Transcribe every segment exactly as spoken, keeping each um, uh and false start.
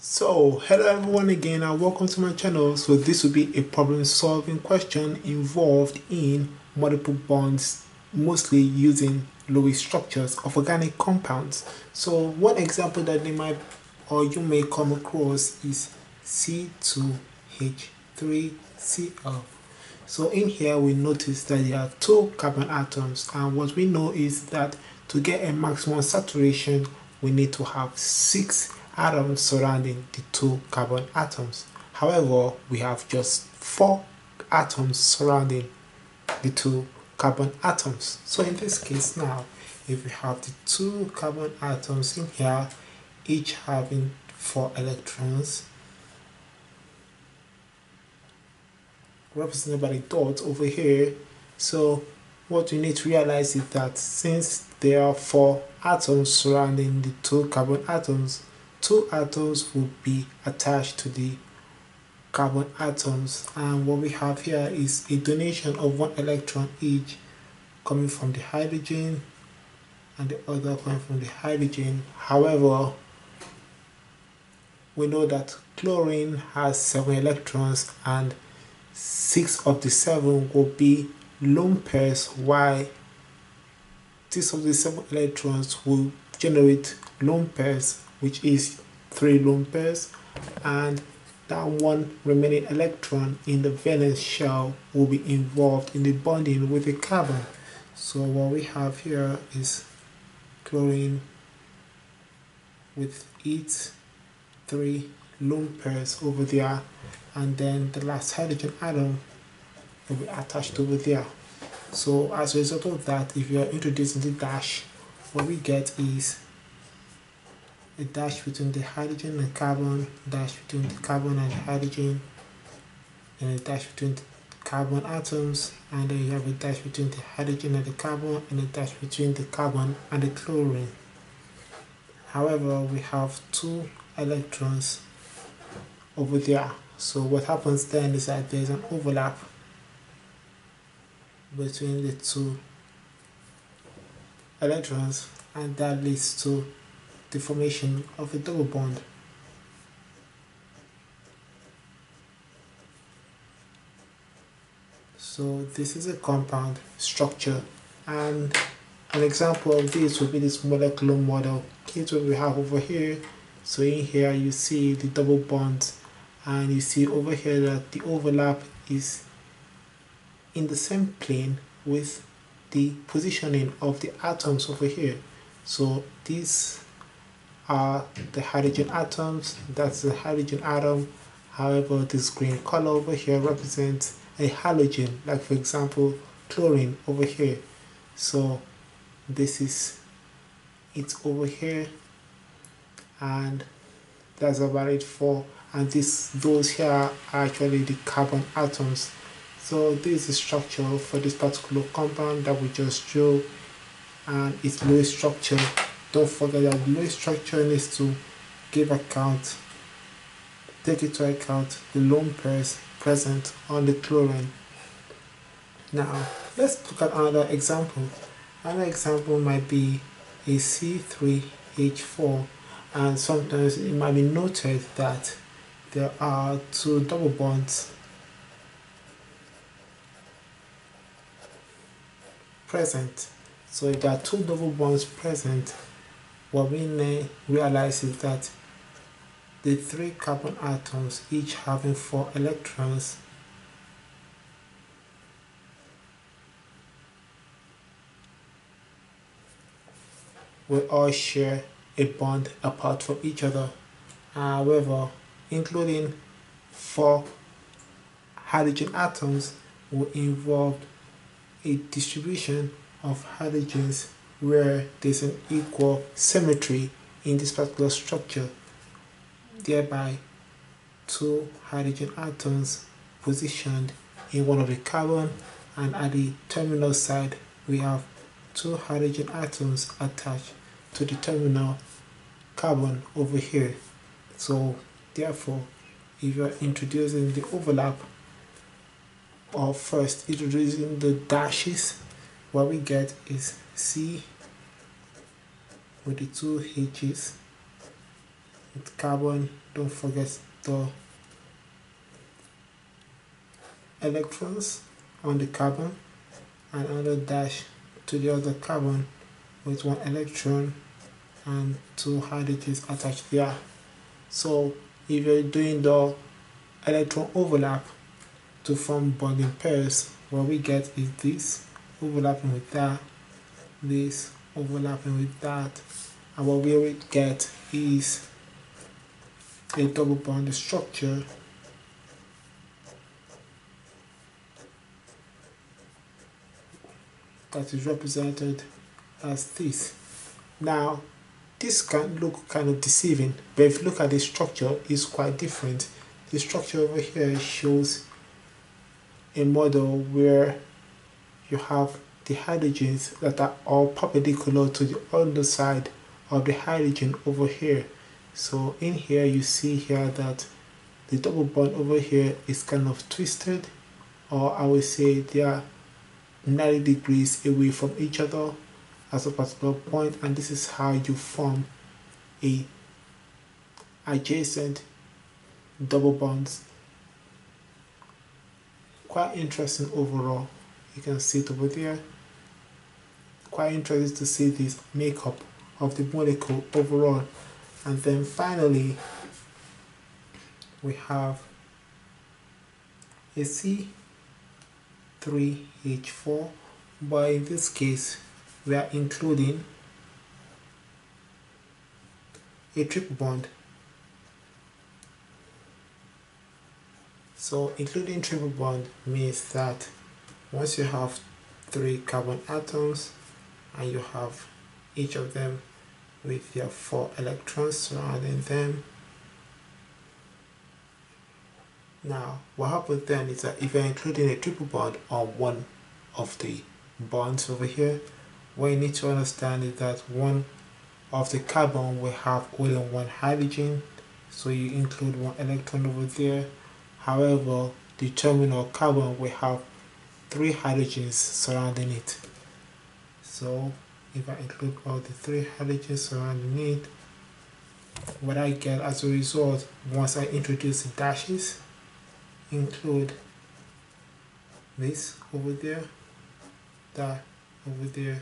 So hello everyone again and welcome to my channel. So this will be a problem solving question involved in multiple bonds, mostly using Lewis structures of organic compounds. So one example that they might or you may come across is C two H three C L. So in here we notice that there are two carbon atoms, and what we know is that to get a maximum saturation we need to have six atoms surrounding the two carbon atoms. However, we have just four atoms surrounding the two carbon atoms. So in this case now, if we have the two carbon atoms in here, each having four electrons, represented by the dot over here. So what you need to realize is that since there are four atoms surrounding the two carbon atoms, two atoms will be attached to the carbon atoms, and what we have here is a donation of one electron each coming from the hydrogen and the other coming from the hydrogen. However, we know that chlorine has seven electrons and six of the seven will be lone pairs, while six of the seven electrons will generate lone pairs, which is three lone pairs, and that one remaining electron in the valence shell will be involved in the bonding with the carbon. So what we have here is chlorine with its three lone pairs over there, and then the last hydrogen atom will be attached over there. So as a result of that, if you are introducing the dash, what we get is a dash between the hydrogen and carbon, dash between the carbon and the hydrogen, and a dash between the carbon atoms, and then you have a dash between the hydrogen and the carbon, and a dash between the carbon and the chlorine. However, we have two electrons over there. So what happens then is that there's an overlap between the two electrons, and that leads to the formation of a double bond. So this is a compound structure, and an example of this would be this molecular model. Here's what we have over here. So in here you see the double bonds, and you see over here that the overlap is in the same plane with the positioning of the atoms over here. So these are the hydrogen atoms, that's the hydrogen atom. However, this green color over here represents a halogen, like for example chlorine over here. So this is it's over here, and that's about it for, and this those here are actually the carbon atoms. So this is the structure for this particular compound that we just drew, and its Lewis structure. Don't forget that the Lewis structure needs to give account, take into account the lone pairs present on the chlorine. Now let's look at another example. Another example might be a C three H four, and sometimes it might be noted that there are two double bonds present. So if there are two double bonds present, what we may realize is that the three carbon atoms, each having four electrons, will all share a bond apart from each other. However, including four hydrogen atoms will involve a distribution of hydrogens where there's an equal symmetry in this particular structure, thereby two hydrogen atoms positioned in one of the carbon, and at the terminal side we have two hydrogen atoms attached to the terminal carbon over here. So therefore, if you are introducing the overlap, or first introducing the dashes, what we get is C with the two H's, with carbon. Don't forget the electrons on the carbon, and another dash to the other carbon with one electron and two hydrogens attached there. So if you're doing the electron overlap to form bonding pairs, what we get is this overlapping with that, this overlapping with that, and what we will get is a double bond structure that is represented as this. Now this can look kind of deceiving, but if you look at the structure, it's quite different. The structure over here shows a model where you have the hydrogens that are all perpendicular to the other side of the hydrogen over here. So in here you see here that the double bond over here is kind of twisted, or I would say they are ninety degrees away from each other at a particular point, and this is how you form a adjacent double bonds. Quite interesting overall. You can see it over there. Quite interesting to see this makeup of the molecule overall. And then finally we have a C three H four, but in this case we are including a triple bond. So including triple bond means that once you have three carbon atoms and you have each of them with their four electrons surrounding them, now what happens then is that if you're including a triple bond on one of the bonds over here, what you need to understand is that one of the carbon will have only one hydrogen, so you include one electron over there. However, the terminal carbon will have three hydrogens surrounding it. So if I include all the three hydrogens surrounding it, what I get as a result, once I introduce the dashes, include this over there, that over there,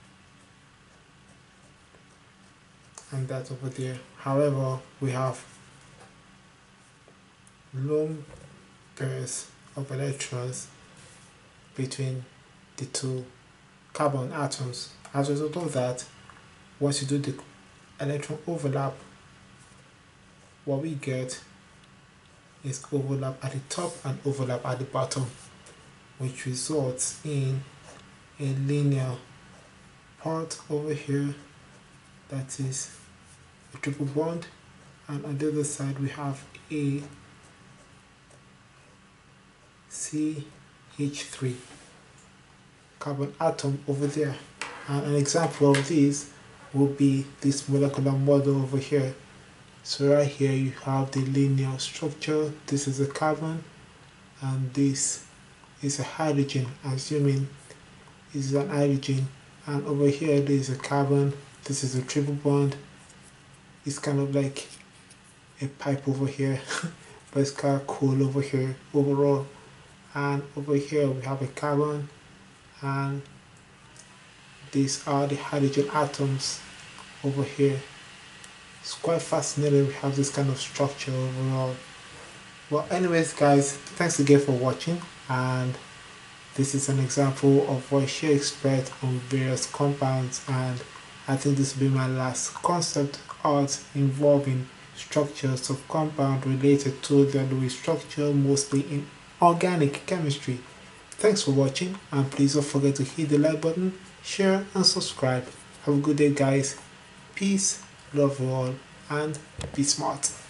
and that over there. However, we have lone pairs of electrons between the two carbon atoms. As a result of that, once you do the electron overlap, what we get is overlap at the top and overlap at the bottom, which results in a linear part over here that is a triple bond, and on the other side we have a C H three carbon atom over there. And an example of this will be this molecular model over here. So right here you have the linear structure. This is a carbon and this is a hydrogen, assuming this is an hydrogen, and over here there is a carbon. This is a triple bond. It's kind of like a pipe over here but it's kind of cool over here overall. And over here we have a carbon, and these are the hydrogen atoms over here. It's quite fascinating. We have this kind of structure overall. Well, anyways guys, thanks again for watching, and this is an example of what she expects on various compounds, and I think this will be my last concept art involving structures of compound related to their Lewis structure, mostly in organic chemistry. Thanks for watching, and please don't forget to hit the like button, share and subscribe. Have a good day guys. Peace, love you all, and be smart.